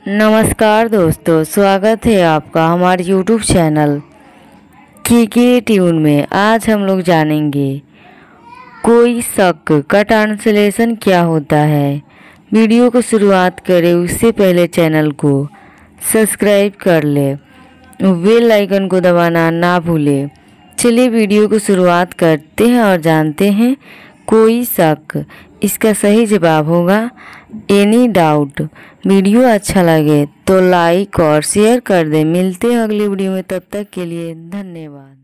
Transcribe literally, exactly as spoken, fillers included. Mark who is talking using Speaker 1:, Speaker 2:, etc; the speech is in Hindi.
Speaker 1: नमस्कार दोस्तों, स्वागत है आपका हमारे यूट्यूब चैनल के के ट्यून में। आज हम लोग जानेंगे कोई शक का ट्रांसलेशन क्या होता है। वीडियो को शुरुआत करें उससे पहले चैनल को सब्सक्राइब कर ले, बेल आइकन को दबाना ना भूलें। चलिए वीडियो को शुरुआत करते हैं और जानते हैं कोई शक। इसका सही जवाब होगा एनी डाउट। वीडियो अच्छा लगे तो लाइक और शेयर कर दें। मिलते हैं अगली वीडियो में, तब तक के लिए धन्यवाद।